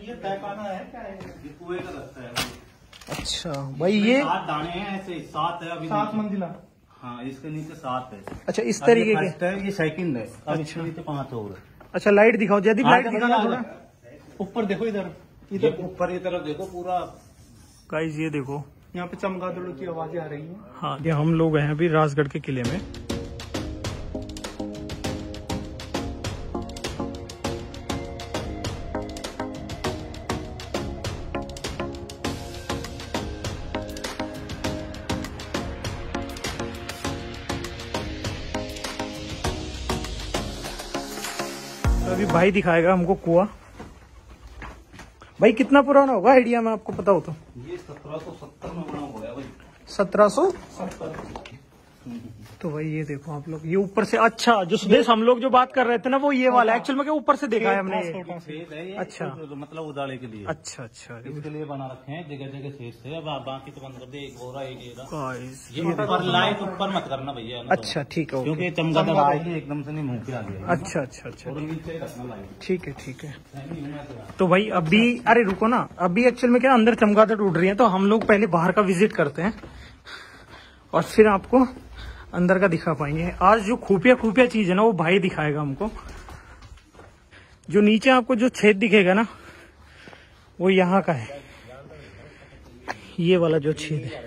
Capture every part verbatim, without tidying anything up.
ये तहखाना है क्या है? ये कुएं का रास्ता है। अच्छा भाई, ये सात दाने हैं ऐसे, सात है अभी, सात मंजिला। हाँ, इसके नीचे सात है। अच्छा, इस तरीके के। है, ये सेकंड है। अब अच्छा। इसके नीचे पांच और है। अच्छा, लाइट दिखाओ जयदीप, लाइट दिखाना थोड़ा ऊपर देखो, इधर इधर ऊपर की तरफ देखो पूरा। गाइस ये देखो, यहाँ पे चमगादड़ों की आवाजें आ रही हैं। हाँ, ये हम लोग हैं अभी राजगढ़ के किले में। तो अभी भाई दिखाएगा हमको कुआं। भाई कितना पुराना होगा आइडिया में आपको पता हो तो? ये सत्रह सौ सत्तर में बना हुआ है भाई। सत्रह सौ सत्तर। तो भाई ये देखो आप लोग, ये ऊपर से, अच्छा जो सुदेश हम लोग जो बात कर रहे थे ना, वो ये वाला एक्चुअल में क्या ऊपर से देखा है हमने ये। छेद है ये, अच्छा। तो मतलब उजाले के लिए। अच्छा अच्छा, इसके लिए बना रखे हैं जगह जगह छेद से। अब आप बाकी तो बंद कर दे, एक हो रहा है, एक ये रहा। गाइस ये ऊपर लाइट ऊपर मत करना भैया। अच्छा ठीक है, क्योंकि चमगादड़ आएगी एकदम से, नहीं मुंह पे आ जाएगी। अच्छा अच्छा अच्छा, और नीचे रखना लाइट। ठीक है ठीक है। तो भाई अभी, अरे रुको ना, अभी एक्चुअल में क्या अंदर चमगादड़ उड़ रही है, तो हम लोग पहले बाहर का विजिट करते हैं और फिर आपको अंदर का दिखा पाएंगे। आज जो खुफिया खुफिया चीज है ना, वो भाई दिखाएगा हमको। जो नीचे आपको जो छेद दिखेगा ना, वो यहाँ का है, ये वाला जो छेद है।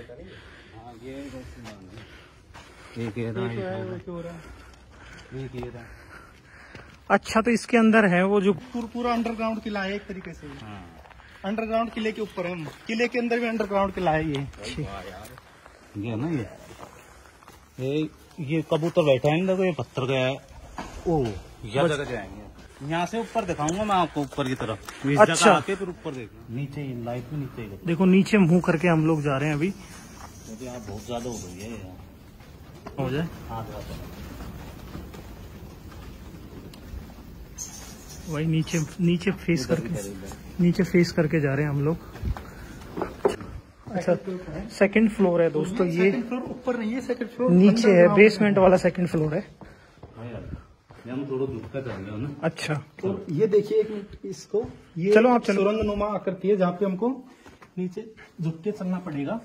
एक ये रहा, एक ये रहा। अच्छा, तो इसके अंदर है वो जो पूरा पूरा अंडरग्राउंड किला है एक तरीके से। अंडरग्राउंड किले के ऊपर है हम, किले के अंदर भी अंडरग्राउंड किला है ये। ये ना, ये ये ये कबूतर बैठा है ना, तो ये पत्थर का है। ओ, यह जगह जाएंगे। यहाँ से ऊपर दिखाऊंगा मैं आपको, ऊपर की तरफ। इस अच्छा। जगह आके फिर ऊपर देखना, नीचे ही लाइट में नीचे ही देखो, नीचे मुंह करके हम लोग जा रहे हैं अभी। क्योंकि यहाँ बहुत ज्यादा हो गई है यहाँ। हो जाए हाँ, वही नीचे नीचे फेस करके, नीचे फेस करके जा रहे हैं हम लोग। अच्छा, सेकंड फ्लोर है दोस्तों ये। फ्लोर ऊपर नहीं है, सेकंड फ्लोर नीचे है, बेसमेंट वाला सेकंड फ्लोर है। हम थोड़ा दूर का जाएंगे ना। अच्छा, तो ये देखिए एक मिनट इसको, ये चलो आप चलो। सुरंग नुमा आकृति है, जहाँ पे हमको नीचे झुक के चलना पड़ेगा।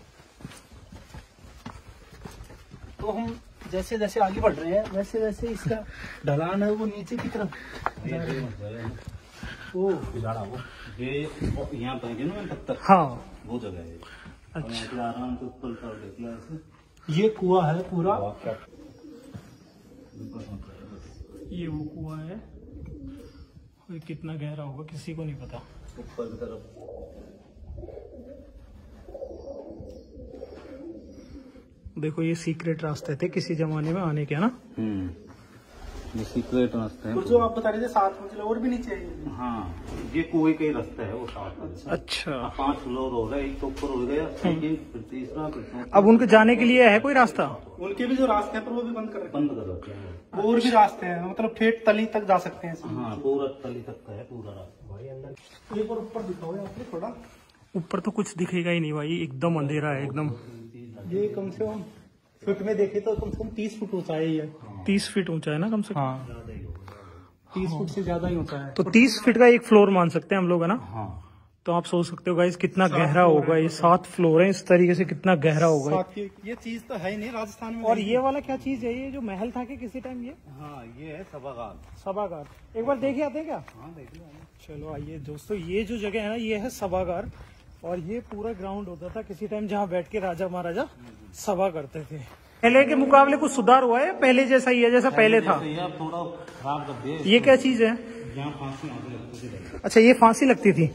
तो हम जैसे जैसे आगे बढ़ रहे हैं, वैसे वैसे इसका ढलान है वो नीचे की तरफ। ओ, वो ये यहाँ पे ना पत्थर, हाँ वो जगह है। अच्छा, आराम से ऊपर कर देखना ऐसे। ये कुआं है पूरा। ये वो कुआं है, और कितना गहरा होगा किसी को नहीं पता। ऊपर की तरफ देखो, ये सीक्रेट रास्ते थे किसी जमाने में आने के, है ना। हम्म, ये सीक्रेट रास्ता है। और जो आप बता रहे थे सात मंजिल और भी नीचे है। हाँ, ये कुएं का ही रास्ता है वो साथ। अच्छा, अच्छा, पांच फ्लोर हो गए, एक तो ऊपर हो गया, सेकंड, फिर तीसरा, फिर चौथा। अब उनके जाने के लिए है कोई रास्ता? उनके भी जो रास्ते हैं पर वो भी बंद कर रखे बंद कर रखे हैं। हैं। और भी रास्ते हैं, मतलब ठेठ तली तक जा सकते हैं। हाँ, पूरा तली तक का है पूरा रास्ता भाई। अंदर एक बार ऊपर दिखाओ आपने थोड़ा। ऊपर तो कुछ दिखेगा ही नहीं भाई, एकदम अंधेरा है एकदम। ये कम से कम फुट में देखे तो कम से कम तीस फुट ऊंचा है ये। तीस फीट ऊंचा है ना कम से कम। हाँ, तीस फुट से ज्यादा ही ऊंचा है। तो तीस फीट का एक फ्लोर मान सकते हैं हम लोग, है ना। हाँ, तो आप सोच सकते हो गाइस कितना गहरा होगा ये। सात फ्लोर है, इस तरीके से कितना गहरा होगा ये। साथ ही ये चीज तो है ही नहीं राजस्थान में। और ये वाला क्या चीज है? ये जो महल था कि किसी टाइम, ये हाँ, ये है सभागार। सभागार। एक बार देखे आते हैं क्या? हाँ, देखिए। चलो आइए दोस्तों, ये जो जगह है ना, ये है सभागार। और ये पूरा ग्राउंड होता था किसी टाइम, जहाँ बैठ के राजा महाराजा सभा करते थे। पहले के मुकाबले कुछ सुधार हुआ है? पहले जैसा ही है जैसा पहले था? ये थोड़ा खराब कर दिया। ये क्या चीज है? यहाँ फांसी आती लगती थी। अच्छा, ये फांसी लगती थी।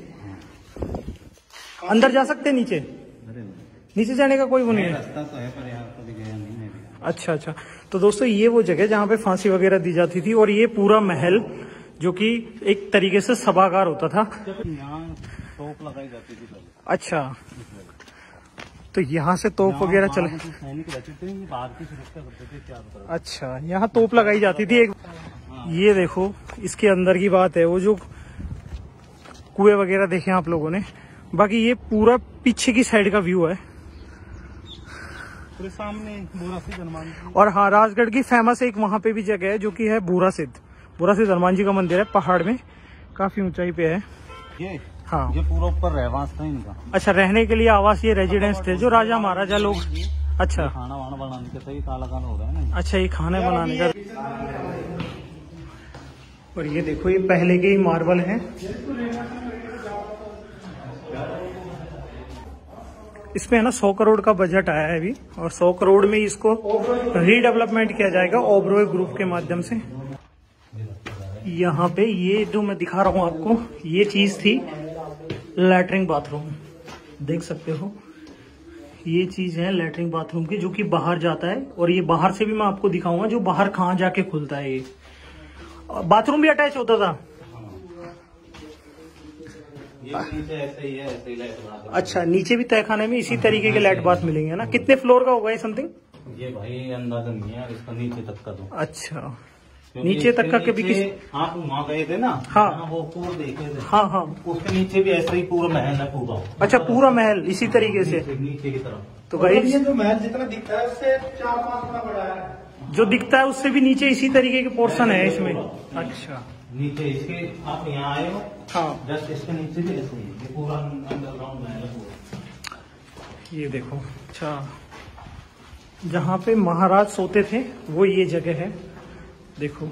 अंदर जा सकते हैं नीचे? अरे नीचे जाने का कोई वो नहीं है? रास्ता तो है पर यहाँ कभी गया नहीं मैं भी। अच्छा अच्छा, तो दोस्तों ये वो जगह जहाँ पे फांसी वगैरह दी जाती थी। और ये पूरा महल जो कि एक तरीके से सभागार होता था। यहाँ तोप लगाई जाती थी पहले। अच्छा, तो यहाँ से तोप वगैरह चले। सैनिक रहते थे, बाहर की सुरक्षा करते थे, क्या बता। अच्छा, यहाँ तोप लगाई जाती थी एक। ये देखो, इसके अंदर की बात है, वो जो कुएं वगैरह देखे आप लोगों ने। बाकी ये पूरा पीछे की साइड का व्यू है। पूरे सामने बूरा सिद्ध हनुमान जी। और हाँ, राजगढ़ की फेमस एक वहां पे भी जगह है जो कि है बूरा सिद्ध। बूरा सिद्ध हनुमान जी का मंदिर है, पहाड़ में, काफी ऊंचाई पे है। ये हाँ ये पूरा ऊपर रहवास था इनका। अच्छा, रहने के लिए आवास ये रेजिडेंस थे जो राजा महाराजा लोग। अच्छा खाना वाना बनाने के सही काला काला हो रहा है ना। अच्छा, ये खाने बनाने का। और ये देखो ये पहले के ही मार्बल हैं। इसमें है ना सौ करोड़ का बजट आया है अभी, और सौ करोड़ में इसको रीडेवलपमेंट किया जाएगा ओबरॉय ग्रुप के माध्यम से। यहाँ पे ये जो मैं दिखा रहा हूँ आपको, ये चीज थी लैट्रिन बाथरूम, देख सकते हो। ये चीज है लैट्रिन बाथरूम की, जो कि बाहर जाता है। और ये बाहर से भी मैं आपको दिखाऊंगा जो बाहर कहाँ जाके खुलता है। ये बाथरूम भी अटैच होता था। ये नीचे ऐसे ही है, ऐसे ही लाइट बना के। अच्छा, नीचे भी तहखाने में इसी तरीके के लाइट बाथ मिलेंगे ना। कितने फ्लोर का होगा ये समथिंग? ये भाई अंदाजा नहीं है इसका, नीचे तक का तो। अच्छा, नीचे तक का कभी किसी आप वहाँ गए थे ना? हाँ वो पूरा देखे थे। हाँ हाँ, उसके नीचे भी ऐसा ही पूरा महल है पूरा। अच्छा, पूरा महल इसी तरीके से। नीचे, नीचे की तरफ। तो भाई ये जो महल जितना दिखता है उससे चार पांच गुना बड़ा है। जो दिखता है उससे भी नीचे इसी तरीके के पोर्शन है इसमें। अच्छा, नीचे इसके आप यहाँ आए हो, हाँ जस्ट इसके नीचे भी ऐसे ही है। ये पूरा अंडरग्राउंड महल है पूरा। ये देखो। अच्छा, जहाँ पे महाराज सोते थे वो ये जगह है, देखो।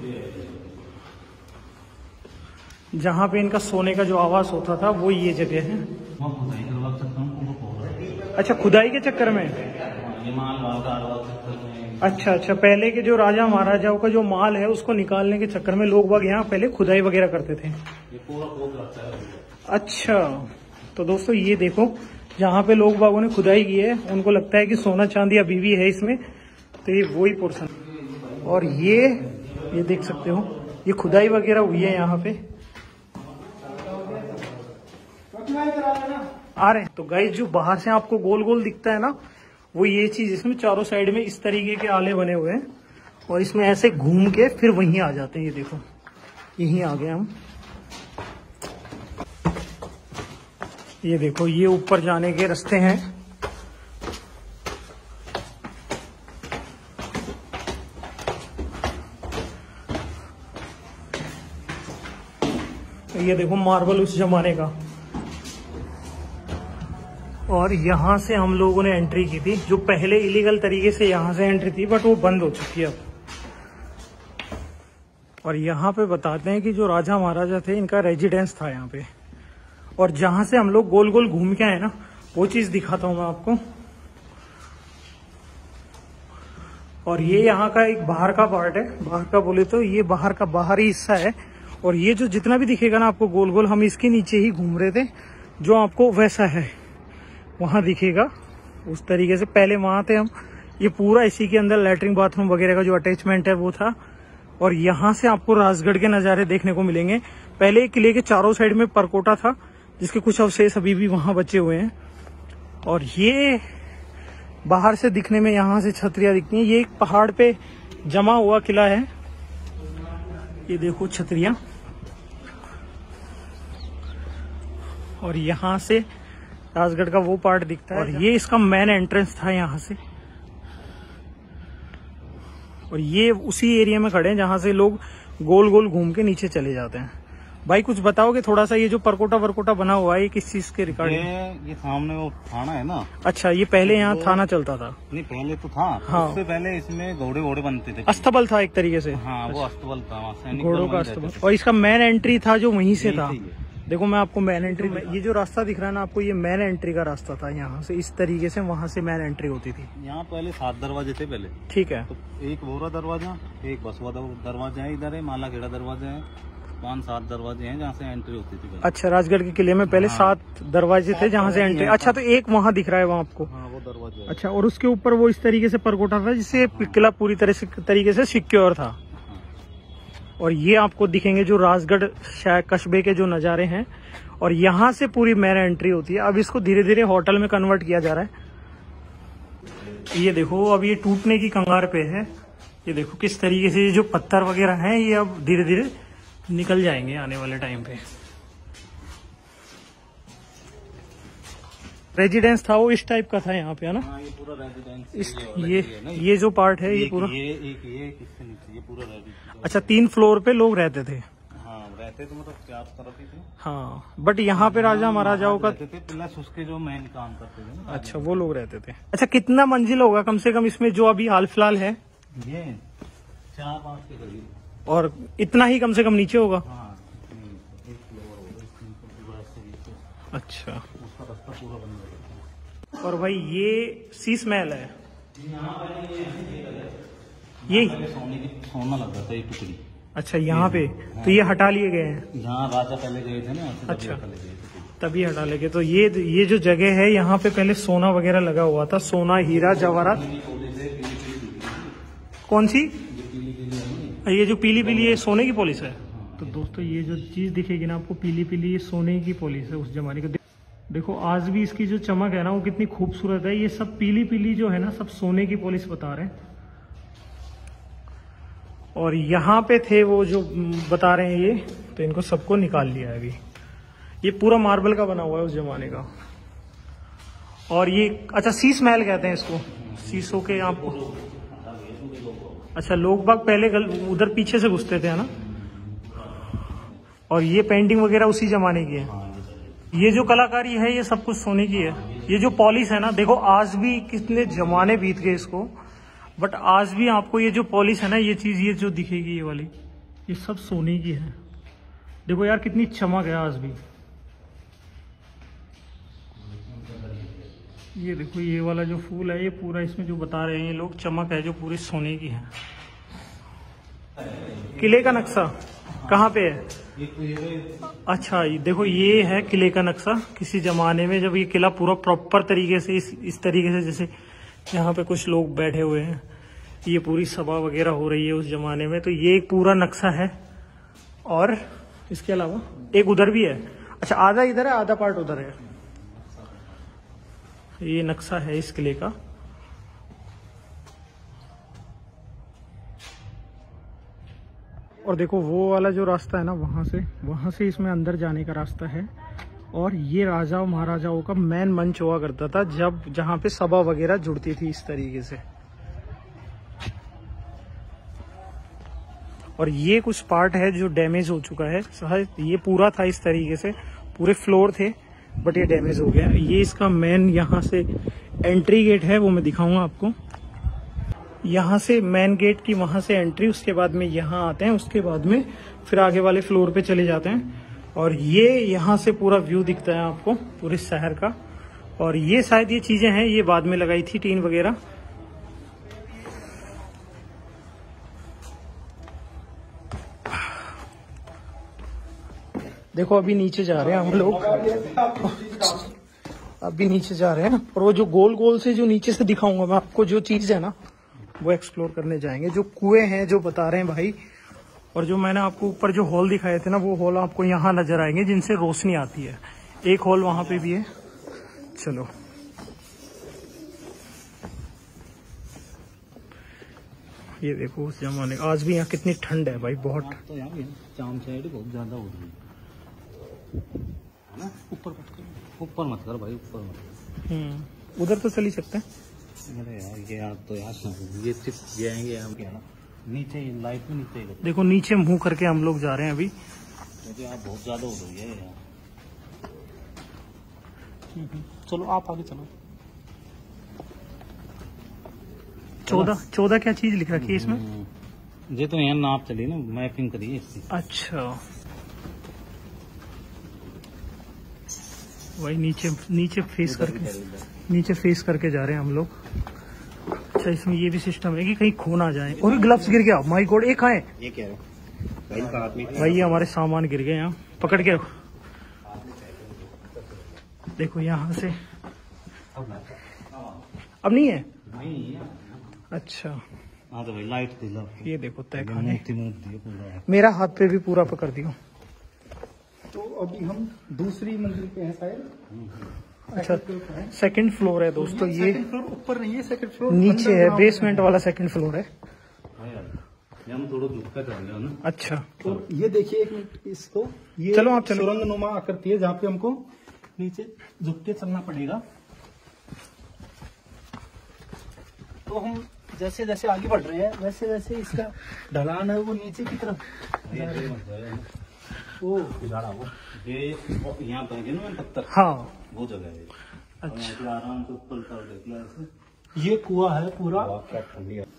जहाँ पे इनका सोने का जो आवास होता था वो ये जगह है। मैं खुदाई करवा सकता हूँ पूरा पूरा। अच्छा, खुदाई के चक्कर में। ये माल वाल का करवा सकते हैं। अच्छा अच्छा, पहले के जो राजा महाराजाओं का जो माल है उसको निकालने के चक्कर में लोग बाग यहाँ पहले खुदाई वगैरह करते थे। ये पूरा खोद रखता है। अच्छा, तो दोस्तों ये देखो, जहाँ पे लोग बागों ने खुदाई की है उनको लगता है कि सोना चांदी अभी भी है इसमें, तो ये वही पोर्शन। और ये ये देख सकते हो, ये खुदाई वगैरह हुई है यहाँ पे। आ रहे हैं तो गाइस, जो बाहर से आपको गोल गोल दिखता है ना, वो ये चीज, इसमें चारों साइड में इस तरीके के आले बने हुए हैं, और इसमें ऐसे घूम के फिर वहीं आ जाते हैं। ये देखो, यहीं आ गए हम। ये देखो, ये ऊपर जाने के रास्ते हैं। ये देखो मार्बल उस जमाने का। और यहाँ से हम लोगों ने एंट्री की थी, जो पहले इलीगल तरीके से यहाँ से एंट्री थी, बट वो बंद हो चुकी है अब। और यहाँ पे बताते हैं कि जो राजा महाराजा थे इनका रेजिडेंस था यहाँ पे। और जहाँ से हम लोग गोल गोल घूम के आए ना, वो चीज दिखाता हूँ मैं आपको। और ये यहाँ का एक बाहर का पार्ट है। बाहर का बोले तो ये बाहर का बाहरी हिस्सा है। और ये जो जितना भी दिखेगा ना आपको गोल गोल, हम इसके नीचे ही घूम रहे थे, जो आपको वैसा है वहां दिखेगा उस तरीके से। पहले वहां थे हम। ये पूरा इसी के अंदर लैट्रिन बाथरूम वगैरह का जो अटैचमेंट है वो था। और यहाँ से आपको राजगढ़ के नज़ारे देखने को मिलेंगे। पहले किले के चारों साइड में परकोटा था, जिसके कुछ अवशेष अभी भी वहां बचे हुए हैं। और ये बाहर से दिखने में यहाँ से छतरियां दिखती हैं। ये एक पहाड़ पे जमा हुआ किला है। ये देखो छतरियां। और यहाँ से राजगढ़ का वो पार्ट दिखता है। और ये इसका मेन एंट्रेंस था यहाँ से। और ये उसी एरिया में खड़े हैं जहाँ से लोग गोल गोल घूम के नीचे चले जाते हैं। भाई कुछ बताओगे थोड़ा सा, ये जो परकोटा वरकोटा बना हुआ है ये किस चीज के रिकॉर्ड? ये, ये सामने वो थाना है ना। अच्छा, ये पहले यहाँ थाना चलता था? नहीं, पहले तो था। हाँ। उससे पहले इसमें घोड़े घोड़े बनते थे। अस्तबल था एक तरीके से। हाँ, वो अस्तबल था, वहाँ सैनिक घोड़ों का अस्तबल। और इसका मेन एंट्री था जो वहीं से था। यही है। देखो मैं आपको मेन एंट्री में, ये जो रास्ता दिख रहा है ना आपको, ये मेन एंट्री का रास्ता था। यहाँ से इस तरीके से वहाँ से मेन एंट्री होती थी। यहाँ पहले सात दरवाजे थे पहले। ठीक है। तो एक बोरा दरवाजा, एक बसवा दरवाजा है, इधर है माला खेड़ा दरवाजा है, पांच सात दरवाजे हैं जहाँ से एंट्री होती थी पहले। अच्छा, राजगढ़ के किले में पहले हाँ। सात दरवाजे थे जहाँ से एंट्री। अच्छा, तो एक वहाँ दिख रहा है वहाँ आपको? हाँ, वो दरवाजा है। अच्छा, और उसके ऊपर वो इस तरीके से परकोटा था जिससे किला पूरी तरह से तरीके से सिक्योर था। और ये आपको दिखेंगे जो राजगढ़ कस्बे के जो नज़ारे हैं। और यहाँ से पूरी मेन एंट्री होती है। अब इसको धीरे धीरे होटल में कन्वर्ट किया जा रहा है। ये देखो, अब ये टूटने की कंगार पे है। ये देखो किस तरीके से ये जो पत्थर वगैरह हैं ये अब धीरे धीरे निकल जाएंगे आने वाले टाइम पे। रेजिडेंस था वो इस टाइप का था यहाँ पे, है ना? हाँ, ये पूरा रेजिडेंस। इस ये ये जो पार्ट है ये पूरा, ये एक ये इससे नीचे ये पूरा रेजिडेंस। अच्छा, तीन फ्लोर पे लोग रहते थे। हाँ, रहते तो मतलब चार तरफ ही थे। हाँ, बट यहाँ पे राजा महाराजाओं का रहते थे प्लस उसके जो मेन काम करते थे ना। अच्छा, वो लोग रहते थे। अच्छा, कितना मंजिल होगा कम से कम इसमें जो अभी हाल फिलहाल है? ये चार पाँच के करीब। और इतना ही कम से कम नीचे होगा? हाँ, एक फ्लोर होगा। अच्छा, उसका रास्ता पूरा बन गया। और भाई ये शीश महल है, ये सोने की सोना लगा था, एक टुकड़ी। अच्छा, यहाँ पे तो ये हटा लिए गए हैं? यहाँ राजा पहले गए थे ना। अच्छा, पहले गए थे तभी हटा लेंगे। तो ये ये जो जगह है यहाँ पे पहले सोना वगैरह लगा हुआ था, सोना हीरा जवाहरात। कौन सी? ये जो पीली पीली ये सोने की पॉलिश है। तो दोस्तों ये जो चीज दिखेगी ना आपको पीली पीली, ये सोने की पॉलिश है उस जमाने का। देखो आज भी इसकी जो चमक है ना वो कितनी खूबसूरत है। ये सब पीली पीली जो है ना सब सोने की पॉलिश बता रहे हैं। और यहाँ पे थे वो जो बता रहे हैं ये, तो इनको सबको निकाल लिया है अभी। ये पूरा मार्बल का बना हुआ है उस जमाने का। और ये अच्छा शीश महल कहते हैं इसको, शीशों के यहाँ को। अच्छा, लोग बाग पहले उधर पीछे से घुसते थे ना। और ये पेंटिंग वगैरह उसी जमाने की है। ये जो कलाकारी है ये सब कुछ सोने की है। ये जो पॉलिश है ना, देखो आज भी कितने जमाने बीत गए इसको, बट आज भी आपको ये जो पॉलिश है ना, ये चीज ये जो दिखेगी ये वाली, ये सब सोने की है। देखो यार कितनी चमक है आज भी। ये देखो ये वाला जो फूल है ये पूरा इसमें जो बता रहे हैं ये लोग चमक है जो पूरी सोने की है। किले का नक्शा कहाँ पे है? अच्छा, ये देखो ये है किले का नक्शा। किसी जमाने में जब ये किला पूरा प्रॉपर तरीके से इस इस तरीके से, जैसे यहाँ पे कुछ लोग बैठे हुए हैं, ये पूरी सभा वगैरह हो रही है उस जमाने में, तो ये एक पूरा नक्शा है। और इसके अलावा एक उधर भी है। अच्छा, आधा इधर है आधा पार्ट उधर है। ये नक्शा है इस किले का। और देखो वो वाला जो रास्ता है ना, वहां से वहां से इसमें अंदर जाने का रास्ता है। और ये राजाओं महाराजाओं का मेन मंच हुआ करता था, जब जहां पे सभा वगैरह जुड़ती थी इस तरीके से। और ये कुछ पार्ट है जो डैमेज हो चुका है। ये पूरा था इस तरीके से, पूरे फ्लोर थे, बट ये डैमेज हो गया। ये इसका मेन यहाँ से एंट्री गेट है, वो मैं दिखाऊंगा आपको। यहाँ से मेन गेट की वहां से एंट्री, उसके बाद में यहाँ आते हैं, उसके बाद में फिर आगे वाले फ्लोर पे चले जाते हैं। और ये यहाँ से पूरा व्यू दिखता है आपको पूरे शहर का। और ये शायद ये चीजें हैं ये बाद में लगाई थी, टीन वगैरह। देखो अभी नीचे जा रहे हैं हम लोग, अभी नीचे जा रहे हैं। और वो जो गोल गोल से जो नीचे से दिखाऊंगा मैं आपको, जो चीज है ना वो एक्सप्लोर करने जाएंगे। जो कुएं हैं जो बता रहे हैं भाई, और जो मैंने आपको ऊपर जो हॉल दिखाए थे ना, वो हॉल आपको यहाँ नजर आएंगे जिनसे रोशनी आती है। एक हॉल वहां पे भी है। चलो ये देखो उस जमाने, आज भी यहाँ कितनी ठंड है भाई, बहुत। तो यहाँ भी चाम साइड बहुत ज्यादा हो रही है। ऊपर मत कर, ऊपर मत कर भाई, ऊपर मत कर। हम्म, उधर तो चल ही सकते हैं। अरे यार ये यार तो यार ये चिप जाएंगे हम क्या ना, नीचे लाइट में नीचे। देखो नीचे मुंह करके हम लोग जा रहे हैं अभी। मुझे यहाँ बहुत ज्यादा हो रही है यार। चलो आप आगे चलो। चौदह चौदह क्या चीज लिख रखी है इसमें? ये तो यहाँ नाप चली ना, मैपिंग करी है इसकी। अच्छा, वही नीचे नीचे फेस करके नीचे फेस करके जा रहे हैं हम लोग। अच्छा, इसमें ये भी सिस्टम है कि कहीं खो ना जाए। और ग्लव्स गिर गया, माय गॉड। एक है ये क्या है भाई, ये हमारे सामान गिर गए यहाँ, पकड़ के रखो। देखो यहाँ से अब नहीं है। अच्छा हाँ तो भाई लाइट दिला, ये देखो तय खाने, मूर्ति मूर्ति पूरा। मेरा हाथ पे भी पूरा पकड़ दियो। तो अभी हम दूसरी मंजिल पे हैं शायद। अच्छा, सेकंड फ्लोर है दोस्तों। ये सेकंड फ्लोर ऊपर नहीं है, सेकंड फ्लोर नीचे है, बेसमेंट वाला सेकंड फ्लोर है। हम थोड़ा झुक कर चल रहे हो ना। अच्छा, तो ये देखिए एक मिनट इसको, ये चलो आप चलो। सुरंग नुमा आकृति है जहाँ पे हमको नीचे झुक के चलना पड़ेगा। तो हम जैसे जैसे आगे बढ़ रहे हैं वैसे वैसे इसका ढलान है वो नीचे की तरफ। ओ ये यहाँ पे है ना पत्थर, हाँ वो जगह है। अच्छा, आराम से ऊपर कर देख लो ऐसे। ये कुआं है पूरा, क्या ठंडी है।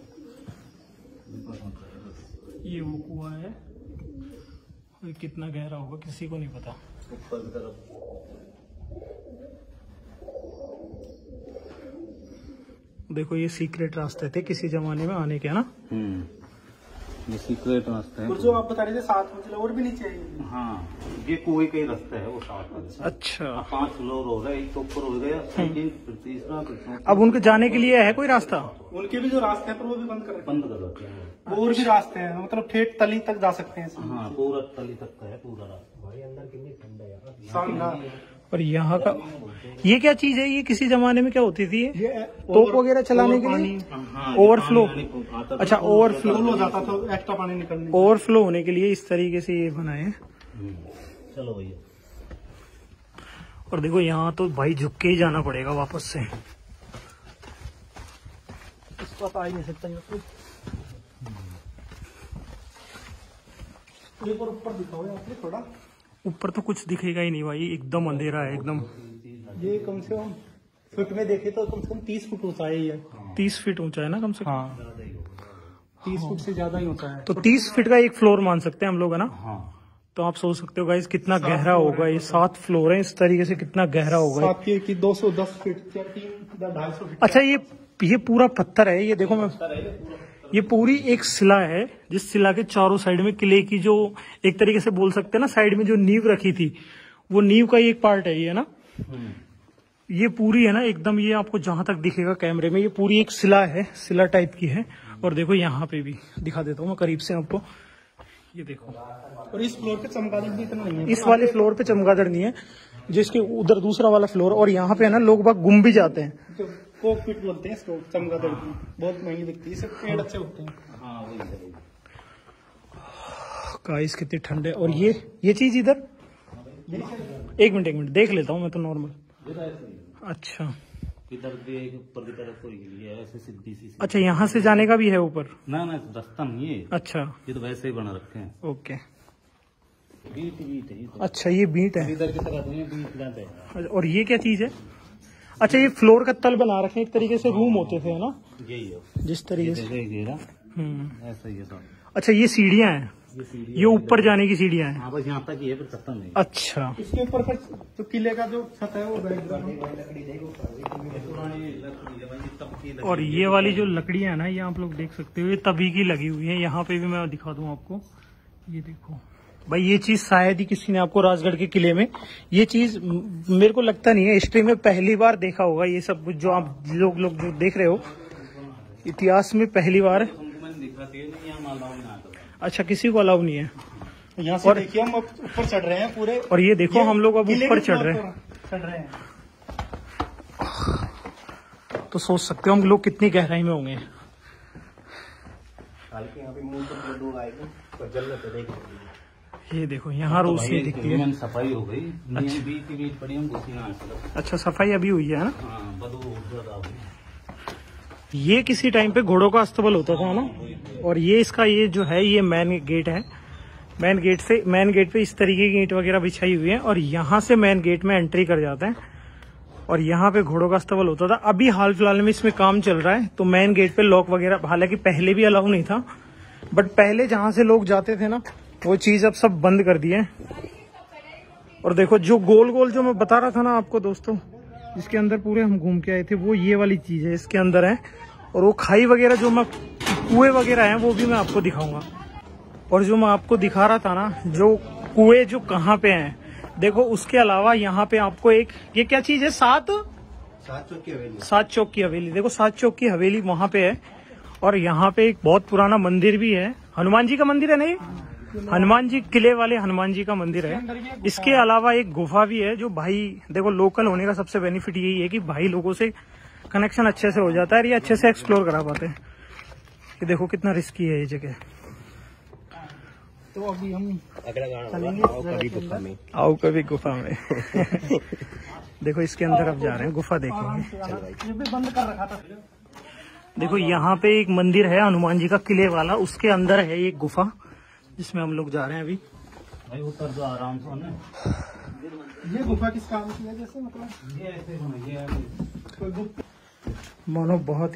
ये वो कुआं है, और कितना गहरा होगा किसी को नहीं पता। ऊपर की तरफ देखो ये सीक्रेट रास्ते थे किसी जमाने में आने के, है ना। हम्म, ये सीक्रेट रास्ता है। और जो आप बता रहे थे सात मंजिला और भी नीचे है। हाँ, ये कुएं का ही रास्ता है वो साथ में। अच्छा, पांच फ्लोर हो रहा है, एक तो ऊपर हो गया, सेकंड, फिर तीसरा, फिर चौथा। अब उनके जाने के लिए है कोई रास्ता? उनके भी जो रास्ते हैं पर वो भी बंद कर रखे बंद कर रखे हैं। हैं। और भी रास्ते हैं, मतलब ठेठ तली तक जा सकते हैं इसमें। हाँ, पूरा तली तक का है पूरा रास्ता। भाई अंदर कितनी ठंडा है। शानदार। और यहाँ का ये क्या चीज है? ये किसी जमाने में क्या होती थी? ये तोप वगैरह चलाने के लिए हाँ, ओवरफ्लो। आता था। अच्छा, ओवरफ्लो फुल हो जाता था एक्स्ट्रा पानी निकलने। ओवरफ्लो होने के लिए इस तरीके से ये बनाए हैं। हम्म, चलो भैया। और देखो यहाँ तो भाई झुक के ही जाना पड़ेगा वापस से। इसको तो आ ही नहीं सकता ये तो। एक और ऊपर दिखाओ आपने थोड़ा। ऊपर तो कुछ दिखेगा ही नहीं भाई, एकदम अंधेरा है एकदम। ये कम से कम फुट में देखे तो कम से कम तीस फुट ऊंचा है ये। तीस फीट ऊंचा है ना कम से कम। हाँ, तीस फुट से ज्यादा ही होता है। तो तीस फीट का एक फ्लोर मान सकते हैं हम लोग, है ना। हाँ, तो आप सोच सकते हो गाइस कितना गहरा होगा ये। सात फ्लोर है, इस तरीके से कितना गहरा होगा। सात की, की दो सौ दस फीट या तीन ढाई सौ फीट। अच्छा, ये ये पूरा पत्थर है, ये देखो मैं, ये पूरी एक शिला है जिस शिला के चारों साइड में किले की जो एक तरीके से बोल सकते हैं ना, साइड में जो नींव रखी थी वो नींव का ही एक पार्ट है ये, ना। ये पूरी है ना एकदम, ये आपको जहां तक दिखेगा कैमरे में, ये पूरी एक शिला है, शिला टाइप की है। और देखो यहाँ पे भी दिखा देता हूँ मैं करीब से आपको, ये देखो। और इस फ्लोर पे चमगादड़ भी इतना नहीं है। इस वाले फ्लोर पे चमगादड़ नहीं है, जिसके उधर दूसरा वाला फ्लोर। और यहाँ पे है ना लोग बाग गुम भी जाते हैं। जो कोकपिट बोलते हैं इसको, चमगादड़ की बहुत महंगी बिकती है, इससे पेड़ अच्छे होते हैं। हाँ, वही है। गाइस कितने ठंडे। और ये ये चीज इधर, एक मिनट एक मिनट देख लेता हूँ मैं तो नॉर्मल। अच्छा, इधर भी एक ऊपर की तरफ कोई है ऐसे सीधी सी। अच्छा, यहाँ से जाने का भी है ऊपर? ना ना, रास्ता नहीं है। अच्छा, ये तो वैसे ही बना रखे हैं। ओके। बीट बीट है ये तो। अच्छा, ये बीट है। इधर की तरफ नहीं है, बीट जाते हैं। और ये क्या चीज है? अच्छा, ये फ्लोर का तल बना रखे हैं, एक तरीके से रूम होते थे, है ना, यही है जिस तरीके से। ये घेरा हम्म, ऐसा ही है सब। अच्छा, ये सीढ़ियाँ हैं, ये सीढ़ी ये ऊपर जाने की सीढ़ियाँ हैं। हाँ, बस यहाँ तक ही है, फिर खत्म नहीं। अच्छा, इसके ऊपर फिर जो किले का जो छत है वो बैकग्राउंड। और ये वाली जो लकड़ियाँ है ना, ये आप लोग देख सकते हो, ये तभी की लगी हुई है। यहाँ पे भी मैं दिखा दूं आपको, ये देखो भाई, ये चीज शायद ही किसी ने आपको राजगढ़ के किले में, ये चीज मेरे को लगता नहीं है, हिस्ट्री में पहली बार देखा होगा ये सब कुछ जो आप लोग लोग जो देख रहे हो, इतिहास में पहली बार। अच्छा, किसी को अलाउ नहीं है यहाँ से देखिए हम अब ऊपर चढ़ रहे हैं पूरे। और ये देखो हम लोग अब ऊपर चढ़ रहे हैं, चढ़ रहे हैं। तो सोच सकते हो हम लोग कितनी गहराई में होंगे। ये देखो यहाँ रोशनी दिखती है। सफाई हो गई। बीच बीच पड़ी हम घुसी ना। अच्छा, सफाई अभी हुई है ना। हाँ, बदबू ज्यादा। ये किसी टाइम पे घोड़ों का अस्तबल होता था ना। और ये इसका ये जो है ये मेन गेट है। मेन गेट से मेन गेट पे इस तरीके की ईंट वगैरह बिछाई हुई है और यहाँ से मेन गेट में एंट्री कर जाते हैं। और यहाँ पे घोड़ों का अस्तबल होता था। अभी हाल फिलहाल में इसमें काम चल रहा है तो मेन गेट पे लॉक वगैरह, हालांकि पहले भी अलाउ नहीं था, बट पहले जहाँ से लोग जाते थे ना वो चीज अब सब बंद कर दिए। और देखो जो गोल गोल जो मैं बता रहा था ना आपको दोस्तों, जिसके अंदर पूरे हम घूम के आए थे, वो ये वाली चीज है, इसके अंदर है। और वो खाई वगैरह जो मैं कुएं वगैरह हैं वो भी मैं आपको दिखाऊंगा। और जो मैं आपको दिखा रहा था ना, जो कुएं जो कहाँ पे हैं, देखो उसके अलावा यहाँ पे आपको एक, ये क्या चीज है, सात सात चौक की हवेली। सात चौक की हवेली। देखो सात चौक की हवेली वहां पे है। और यहाँ पे एक बहुत पुराना मंदिर भी है, हनुमान जी का मंदिर है ना, ये हनुमान जी, किले वाले हनुमान जी का मंदिर है। इसके अलावा एक गुफा भी है जो भाई, देखो लोकल होने का सबसे बेनिफिट यही है कि भाई लोगों से कनेक्शन अच्छे से हो जाता है और ये अच्छे से एक्सप्लोर करा पाते हैं। ये देखो कितना रिस्की है ये जगह। तो अभी हम कभी गुफा में आओ, कभी गुफा में देखो इसके अंदर अब जा रहे हैं, गुफा देखेंगे। ये भी बंद कर रखा था। देखो यहाँ पे एक मंदिर है हनुमान जी का किले वाला, उसके अंदर है एक गुफा जिसमें हम लोग जा रहे हैं अभी। भाई उतर जो आराम से ना। ये गुफा किस काम की है? जैसे मतलब ये ऐसे बनाई है कोई गुप्त मानो बहुत ही,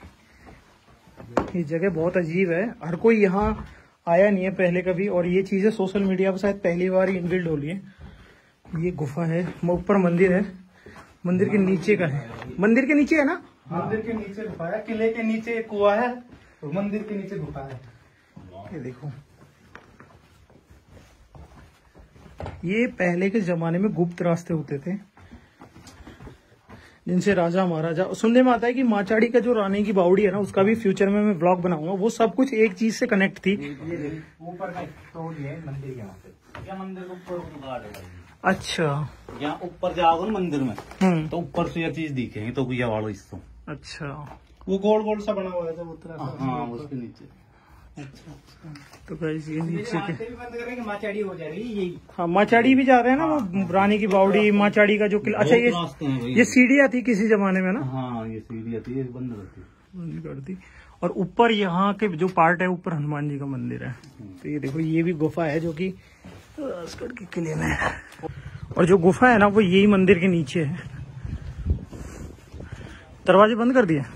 ये जगह बहुत अजीब है, हर कोई यहाँ आया नहीं है पहले कभी, और ये चीजें सोशल मीडिया पर शायद पहली बार ही इनबिल्ड हो रही है। ये गुफा है, ऊपर मंदिर है, मंदिर के नीचे का है, मंदिर के नीचे है ना, मंदिर के नीचे गुफा है, किले के नीचे एक कुआ है और मंदिर के नीचे गुफा है। ये देखो, ये पहले के जमाने में गुप्त रास्ते होते थे जिनसे राजा महाराजा, सुनने में आता है कि माचाड़ी का जो रानी की बावड़ी है ना, उसका भी फ्यूचर में मैं ब्लॉग बनाऊंगा, वो सब कुछ एक चीज से कनेक्ट थी। ऊपर का तोड़ है मंदिर के वहाँ पे, या मंदिर के ऊपर गार्ड है। अच्छा, यहाँ ऊपर जाओगे ना मंदिर में, हम्म, तो ऊपर से ये चीज दिखेंगे, तो ये वाला हिस्सा। अच्छा, वो गोल गोल सा बना हुआ है जब उतरा था। हाँ उसके नीचे। अच्छा अच्छा। तो गाइस ये नीचे के, भी बंद करेंगे, माचाड़ी हो जा रही है यही। हाँ माचाड़ी भी जा रहे हैं ना, वो रानी की बावड़ी, माचाड़ी का जो किला। अच्छा, ये बहुत रास्ते हैं भाई। ये सीढ़ियाँ थी किसी जमाने में ना, हाँ ये सीढ़ी आती है, ये बंद रहती है। बंद कर दी। और ऊपर यहाँ के जो पार्ट है, ऊपर हनुमान जी का मंदिर है। तो ये देखो, ये भी गुफा है जो कि राजगढ़ के किले में है, और जो गुफा है ना वो यही मंदिर के नीचे है। दरवाजे बंद कर दिए,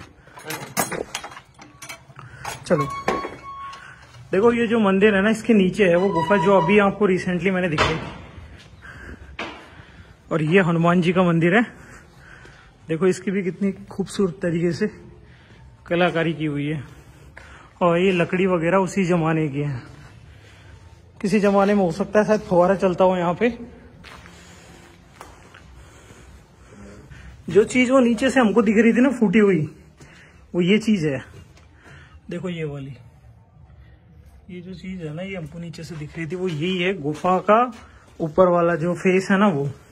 चलो। देखो ये जो मंदिर है ना, इसके नीचे है वो गुफा जो अभी आपको रिसेंटली मैंने दिखाई, और ये हनुमान जी का मंदिर है। देखो इसकी भी कितनी खूबसूरत तरीके से कलाकारी की हुई है, और ये लकड़ी वगैरह उसी जमाने की है, किसी जमाने में हो सकता है शायद फव्वारा चलता हो यहाँ पे। जो चीज वो नीचे से हमको दिख रही थी ना फूटी हुई, वो ये चीज है। देखो ये वाली, ये जो चीज है ना, ये हमको नीचे से दिख रही थी, वो यही है गुफा का ऊपर वाला जो फेस है ना वो।